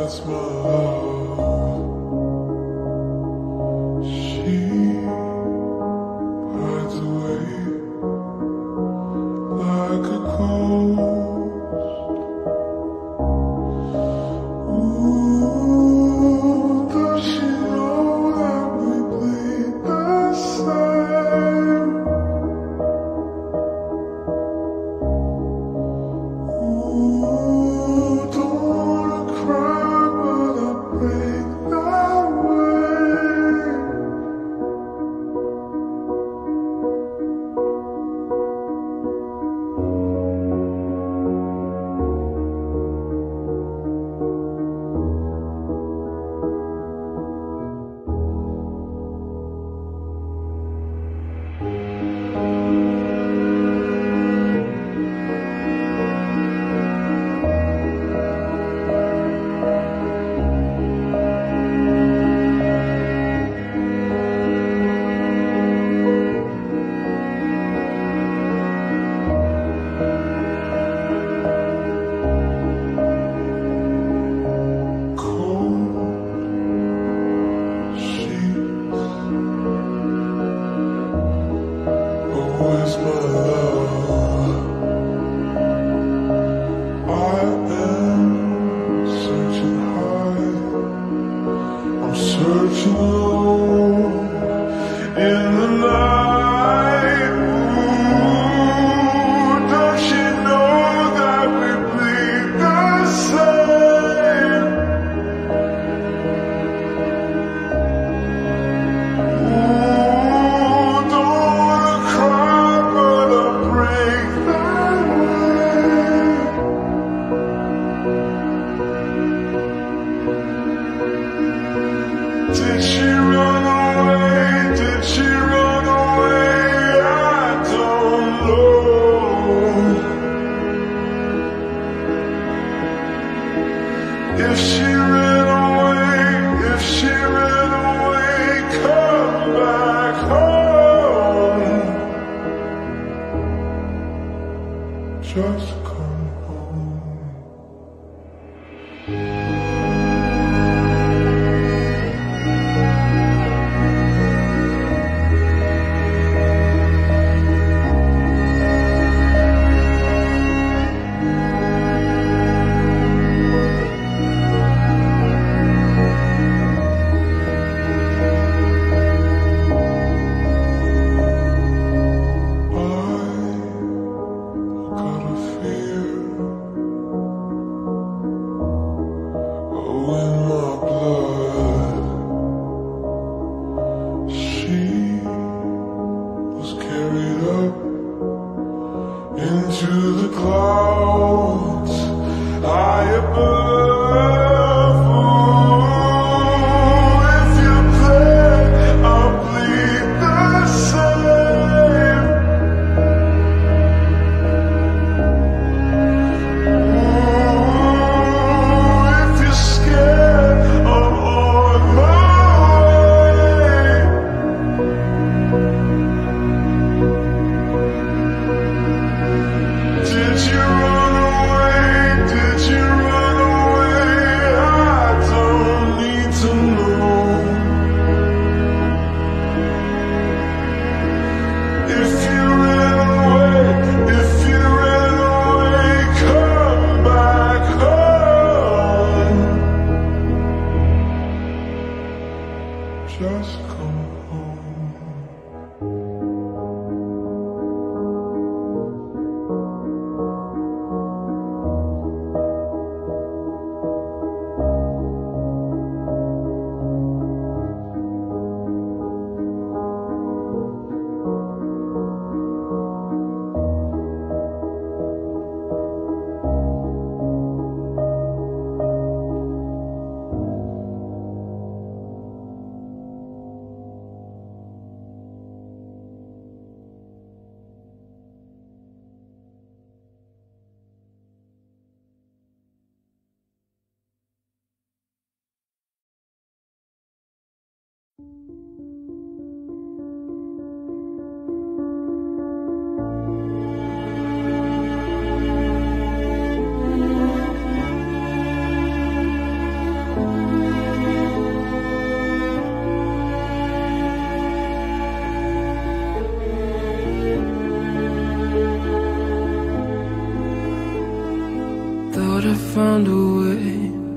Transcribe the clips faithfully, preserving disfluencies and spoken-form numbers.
that's my love. She hides away like a ghost. Ooh, does she know that we bleed the same? Ooh, don't wanna cry, but I break that way. Where's my love? I am searching high, I'm searching low in the night. Ooh, does she know that we bleed the same? Did she run away? Did she run away? I don't know. If she ran away, if she ran away, come back home. Just come home. In my blood, she was carried up into the clouds high above. Ooh, if you play, I'll bleed the same. Ooh, if you're scared, I'm on my way. Did you run away? Did you run away? I don't need to know. If you ran away, if you ran away, come back home. Just come home. found a way.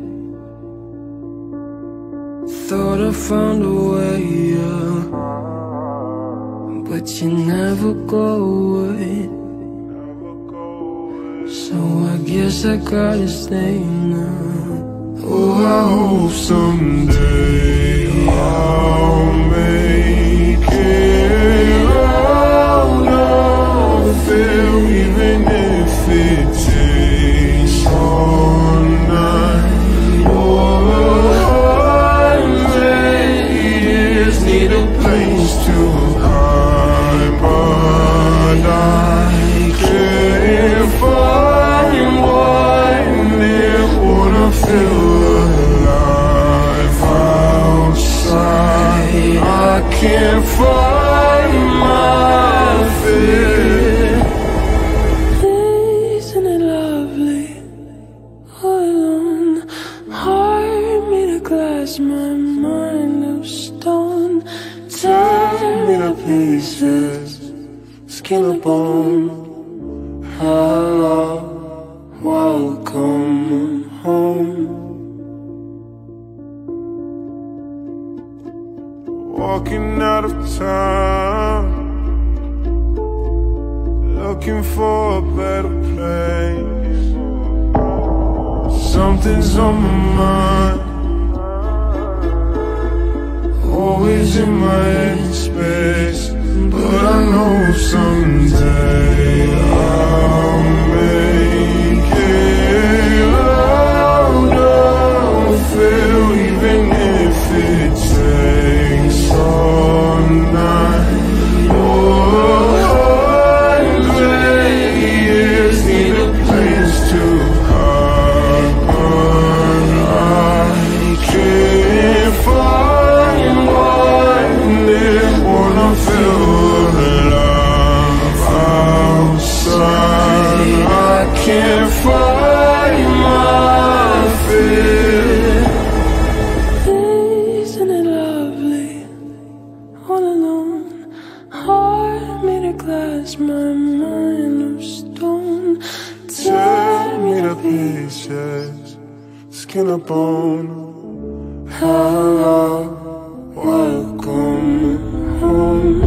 Thought I found a way, yeah. But you never go away. So I guess I gotta stay now. Oh, I hope someday I'll make it out of it, even if it takes all night. Oh, hundred years need a place to hide, but I can't find one that wanna feel alive outside. I can't find my fear. Isn't it lovely? All alone, heart made of glass, my mind of stone. Tear me to pieces, skin and bone. Hello, welcome home. Walking out of town, looking for a better place. Something's on my mind, always in my headspace. But I know someday I'll make it out of it, even if it takes all night. Oh, hundred years need a place to hide, but I can't find one that wanna feel alive outside. I can't find my fear. Isn't it lovely? All alone, heart made of glass, my mind of stone. Tear me to pieces, skin and bone. Hello, welcome home.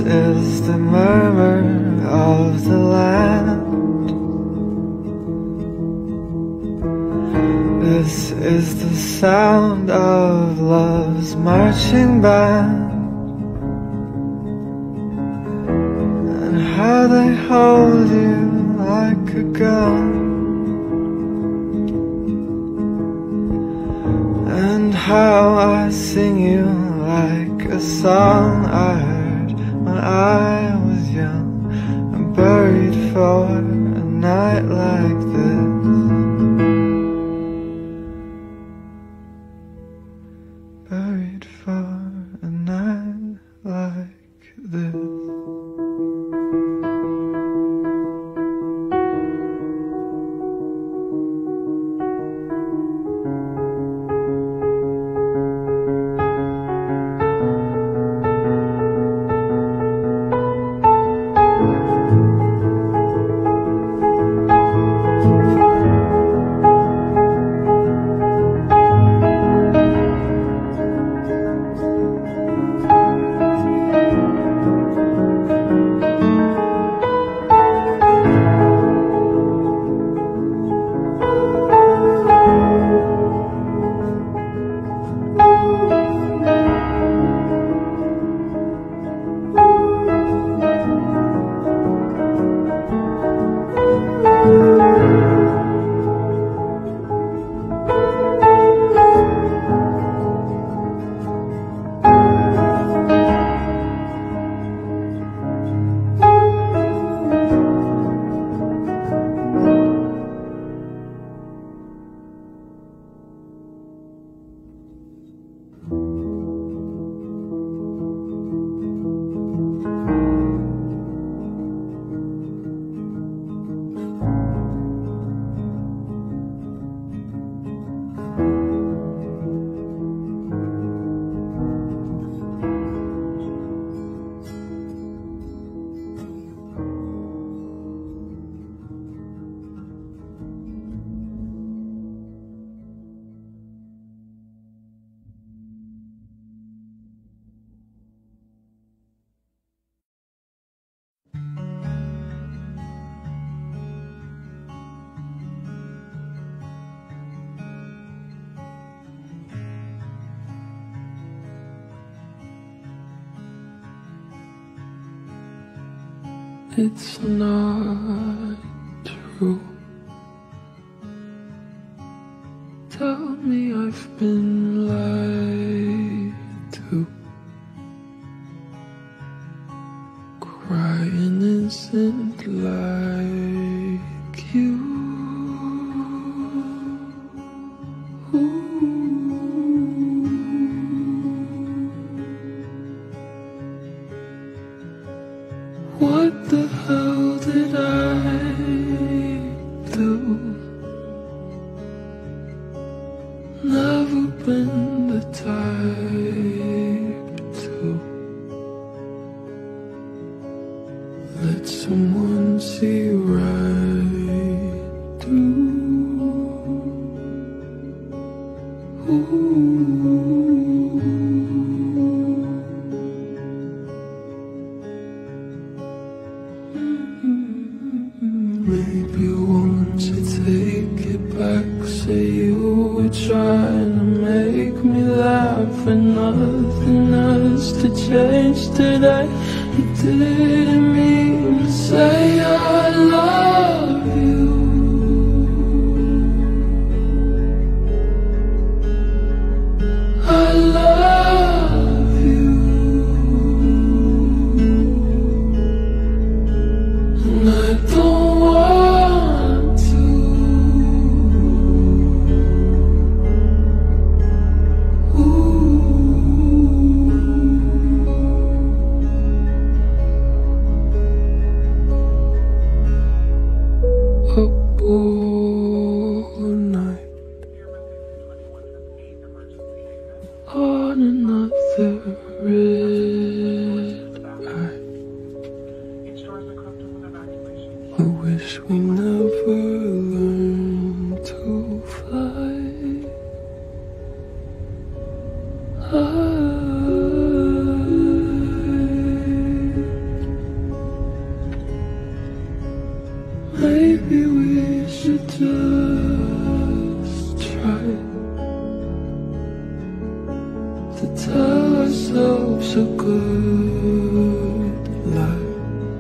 is the murmur of the land. This is the sound of love's marching band, and how they hold you like a gun, and how I sing you like a song I heard when I was young, and buried for a night like this. Buried for a night like this. It's not true. Tell me I've been lied to. Crying isn't like you. What the hell did I do? Never been the type to let someone see right through. Ooh. Maybe won't you take it back? Say you were trying to make me laugh, and nothing else to change today. You didn't mean to say I love you. I love you, and I don't yourself so good, like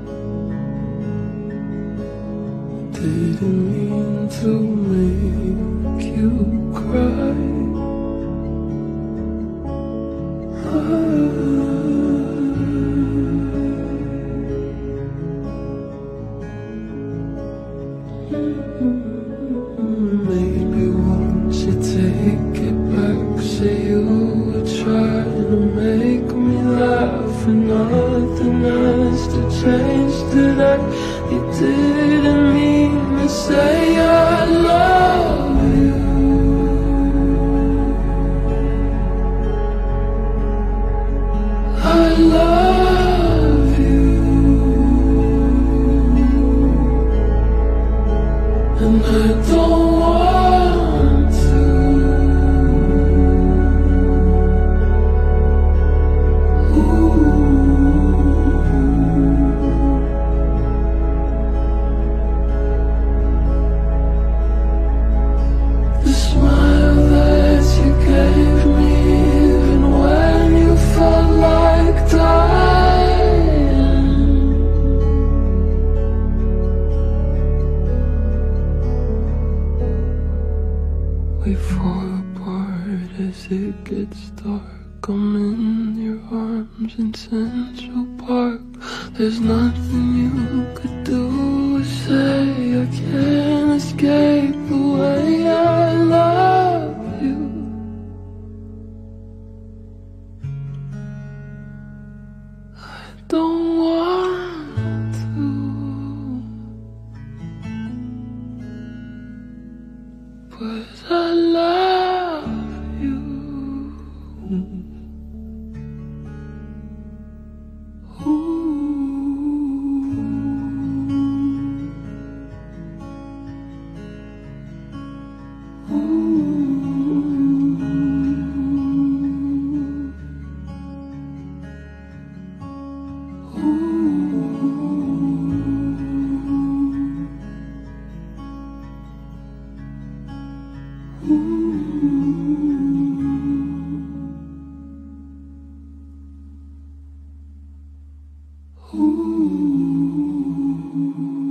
didn't mean to make you cry. Maybe won't you take it back? Say you were trying to make me laugh, and nothing has to change today. You didn't mean to say I love you. I love you, and I don't want to. Ooh. The smile that you gave me, even when you felt like dying. We fall apart as it gets dark. I'm in your arms in Central Park. There's nothing you could do or say. I can't escape the way I love you. I don't want to, but I love you. Ooh.